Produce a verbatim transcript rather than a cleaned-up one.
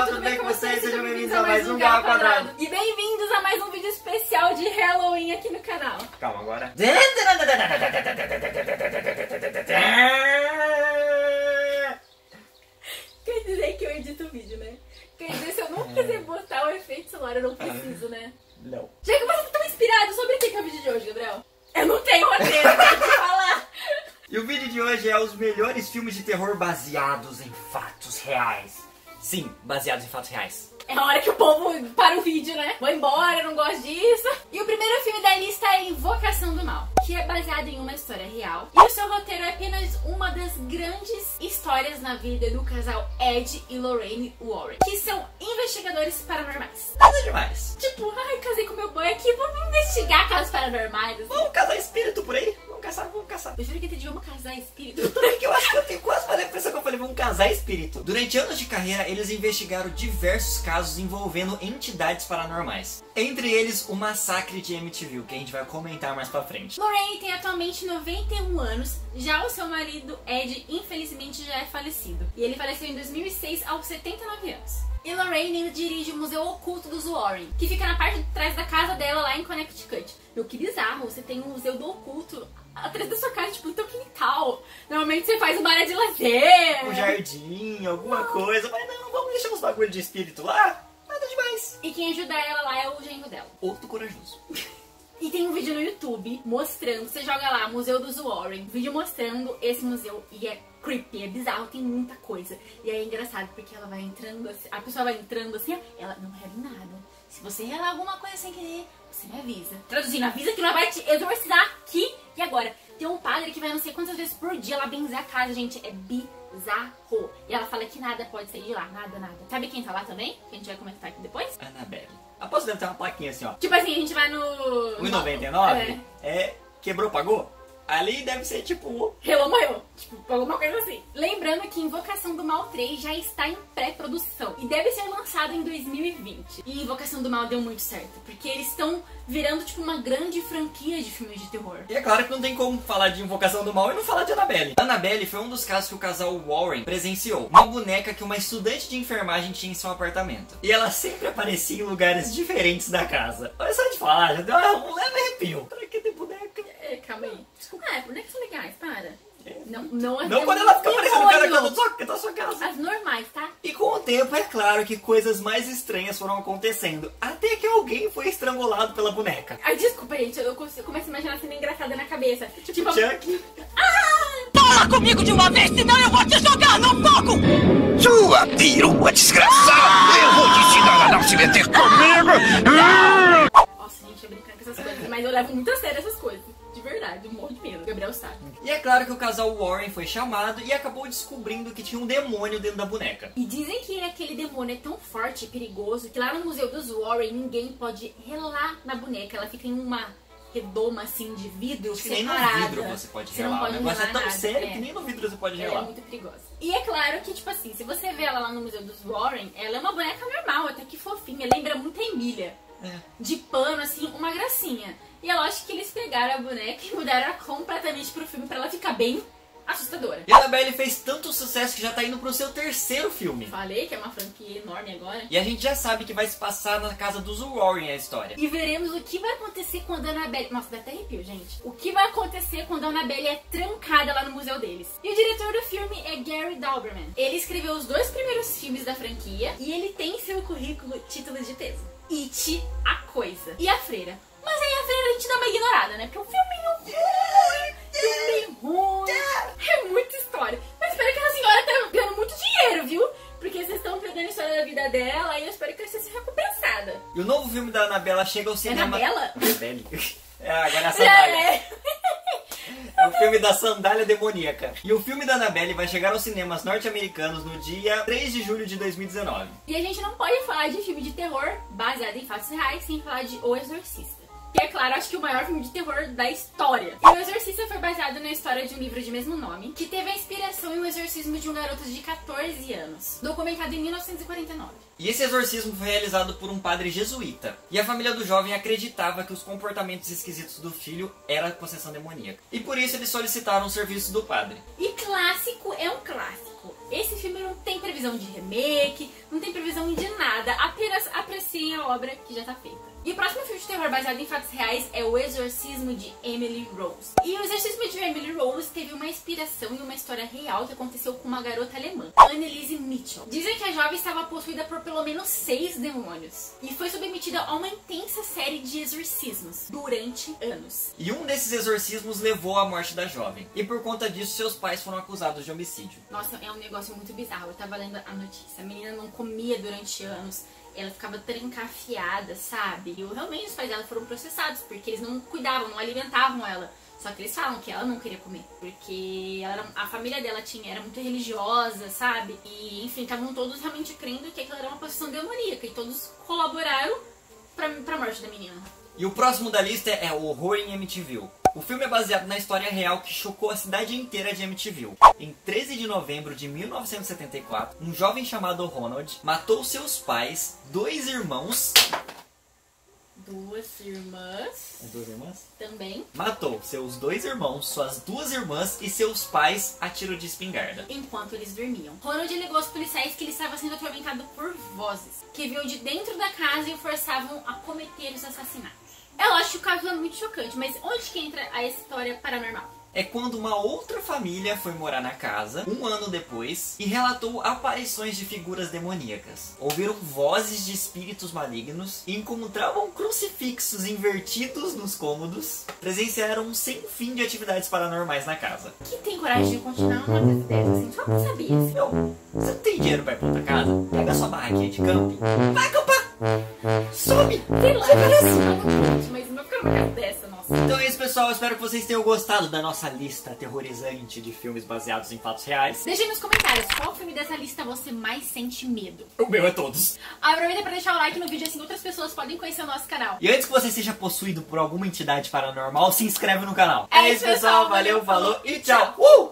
pessoal, tudo bem com vocês? Sejam bem-vindos a mais um Galo Quadrado. E bem-vindos a mais um vídeo especial de Halloween aqui no canal. Calma agora. Quer dizer que eu edito o vídeo, né? Quer dizer, se eu não quiser botar o efeito sonoro, eu não preciso, né? Não. Já que você tá tão inspirado, sobre o que é o vídeo de hoje, Gabriel? Eu não tenho roteiro, eu tenho que falar. E o vídeo de hoje é os melhores filmes de terror baseados em fatos reais. Sim, baseados em fatos reais. É a hora que o povo para o vídeo, né? Vou embora, eu não gosto disso. E o primeiro filme da lista é Invocação do Mal, que é baseado em uma história real. E o seu roteiro é apenas uma das grandes histórias na vida do casal Ed e Lorraine Warren, que são investigadores paranormais. Nada demais. Tipo, ai, casei com meu boy aqui, vamos investigar casos paranormais. Assim. Vamos casar espírito por aí? Vamos caçar, vamos caçar. Eu juro que entendi, vamos casar espírito. É que eu acho que eu tenho quase uma impressão que eu falei, vamos casar espírito. Durante anos de carreira, eles investigaram diversos casos envolvendo entidades paranormais. Entre eles, o massacre de Amityville, que a gente vai comentar mais pra frente. Lorraine tem atualmente noventa e um anos, já o seu marido Ed, infelizmente, já é falecido. E ele faleceu em dois mil e seis, aos setenta e nove anos. E Lorraine ainda dirige o Museu Oculto dos Warren, que fica na parte de trás da casa dela, lá em Connecticut. Meu, que bizarro, você tem um Museu do Oculto atrás da sua casa, tipo, no teu quintal. Normalmente você faz uma área de lazer. Um jardim, alguma coisa. Mas não, vamos deixar uns bagulho de espírito lá. Nada demais. E quem ajuda ela lá é o genro dela. Outro corajoso. E tem um vídeo no YouTube mostrando, você joga lá, Museu dos Warren, vídeo mostrando esse museu e é creepy, é bizarro, tem muita coisa. E aí é engraçado porque ela vai entrando assim, a pessoa vai entrando assim, ela não rela em nada. Se você relar alguma coisa sem querer, você me avisa. Traduzindo, avisa que nós vai te exorcizar aqui e agora. Tem um padre que vai não sei quantas vezes por dia lá benzer a casa, gente, é bizarro. E ela fala que nada pode sair de lá, nada, nada. Sabe quem tá lá também? Que a gente vai comentar aqui depois? Annabelle. Aposto que deve ter uma plaquinha assim, ó. Tipo assim, a gente vai no... um e noventa e nove? É. É, quebrou, pagou? Ali deve ser tipo... Relou, morreu. Tipo, alguma coisa assim. Lembrando que Invocação do Mal três já está em pré-produção. E deve ser lançado em dois mil e vinte. E Invocação do Mal deu muito certo. Porque eles estão virando, tipo, uma grande franquia de filmes de terror. E é claro que não tem como falar de Invocação do Mal e não falar de Annabelle. Annabelle foi um dos casos que o casal Warren presenciou. Uma boneca que uma estudante de enfermagem tinha em seu apartamento. E ela sempre aparecia em lugares diferentes da casa. Olha só de falar, já deu um leve arrepio. Pra que ter boneca? É, calma aí. Desculpa. Ah, bonecas são legais, para. Não, não, as Não quando ela fica aparecendo no cara demônio. da sua, da sua casa. As normais, tá? E com o tempo, é claro que coisas mais estranhas foram acontecendo. Até que alguém foi estrangulado pela boneca. Ai, desculpa, gente. Eu começo a imaginar cena engraçada na cabeça. Tipo, Tipo, Chuck. Fala comigo de uma vez, senão eu vou te jogar no fogo! Sua perua desgraçada! Eu vou te ensinar a não se meter comigo! Nossa, gente, eu brincando com essas coisas. Mas eu levo muito a sério essas coisas. De verdade, eu morro de medo. Gabriel sabe. E é claro que o casal Warren foi chamado e acabou descobrindo que tinha um demônio dentro da boneca. E dizem que aquele demônio é tão forte e perigoso que lá no Museu dos Warren ninguém pode relar na boneca. Ela fica em uma redoma assim de vidro Acho que nem separada. no vidro você pode Você relar. não pode O negócio é relar tão nada, sério é. que nem no vidro você pode Ela relar. é muito perigosa. E é claro que, tipo assim, se você vê ela lá no Museu dos Warren, ela é uma boneca normal, até que fofinha. Lembra muito a Emília. É. De pano, assim, uma gracinha. E é lógico que eles pegaram a boneca e mudaram ela completamente pro filme pra ela ficar bem assustadora. E a Annabelle fez tanto sucesso que já tá indo pro seu terceiro filme. Falei que é uma franquia enorme agora. E a gente já sabe que vai se passar na casa dos Warren a história. E veremos o que vai acontecer quando a Annabelle... Nossa, dá até arrepio, gente. O que vai acontecer quando a Annabelle é trancada lá no museu deles. E o diretor do filme é Gary Dauberman. Ele escreveu os dois primeiros filmes da franquia e ele tem em seu currículo títulos de peso. It, A Coisa e A Freira. Mas aí a Freira a gente dá uma ignorada, né? Porque o filme é ruim, é muita história. Mas espero que a senhora tá ganhando muito dinheiro, viu? Porque vocês estão pegando a história da vida dela e eu espero que ela seja recompensada. E o novo filme da Annabelle chega ao cinema... Annabella? Annabelle. É, agora é a sandália. É. É o filme da sandália demoníaca. E o filme da Annabelle vai chegar aos cinemas norte-americanos no dia três de julho de dois mil e dezenove. E a gente não pode falar de filme de terror baseado em fatos reais sem falar de O Exorcista. Que é claro, acho que o maior filme de terror da história. E O Exorcista foi baseado na história de um livro de mesmo nome, que teve a inspiração em um exorcismo de um garoto de quatorze anos, documentado em mil novecentos e quarenta e nove. E esse exorcismo foi realizado por um padre jesuíta. E a família do jovem acreditava que os comportamentos esquisitos do filho era possessão demoníaca. E por isso eles solicitaram o serviço do padre. E clássico é um clássico. Esse filme não tem previsão de remake, não tem previsão de nada, apenas apreciem a obra que já tá feita. E o próximo filme de terror baseado em fatos reais é O Exorcismo de Emily Rose. E O Exorcismo de Emily Rose teve uma inspiração em uma história real que aconteceu com uma garota alemã, Anneliese Mitchell. Dizem que a jovem estava possuída por pelo menos seis demônios e foi submetida a uma intensa série de exorcismos durante anos. E um desses exorcismos levou à morte da jovem. E por conta disso, seus pais foram acusados de homicídio. Nossa, é um negócio muito bizarro. Eu tava lendo a notícia. A menina não comia durante anos. Ela ficava trancafiada, sabe? E realmente os pais dela foram processados, porque eles não cuidavam, não alimentavam ela. Só que eles falam que ela não queria comer, porque ela era, a família dela tinha, era muito religiosa, sabe? E, enfim, estavam todos realmente crendo que aquilo era uma possessão demoníaca. E todos colaboraram pra, pra morte da menina. E o próximo da lista é Horror em Amityville. O filme é baseado na história real que chocou a cidade inteira de Amityville. Em treze de novembro de mil novecentos e setenta e quatro, um jovem chamado Ronald matou seus pais, dois irmãos... Duas irmãs... Duas irmãs? Também. Matou seus dois irmãos, suas duas irmãs e seus pais a tiro de espingarda. Enquanto eles dormiam. Ronald alegou aos policiais que ele estava sendo atormentado por vozes, que vinham de dentro da casa e o forçavam a cometer os assassinatos. Eu acho que o caso é muito chocante, mas onde que entra a história paranormal? É quando uma outra família foi morar na casa, um ano depois, e relatou aparições de figuras demoníacas. Ouviram vozes de espíritos malignos, encontravam crucifixos invertidos nos cômodos, presenciaram um sem fim de atividades paranormais na casa. Que tem coragem de continuar uma coisa dessa, assim, só pra saber. Assim. Não, você não tem dinheiro pra ir pra outra casa? Pega sua barraquinha de camping, vai acampar! Some! Sei lá, parece mas não vai ficar numa casa dessa, nossa. Então é isso, pessoal. Eu espero que vocês tenham gostado da nossa lista aterrorizante de filmes baseados em fatos reais. Deixem nos comentários qual filme dessa lista você mais sente medo. O meu é todos. Aproveita pra deixar o like no vídeo, assim outras pessoas podem conhecer o nosso canal. E antes que você seja possuído por alguma entidade paranormal, se inscreve no canal. É isso, pessoal. Valeu, falou e tchau! Uh!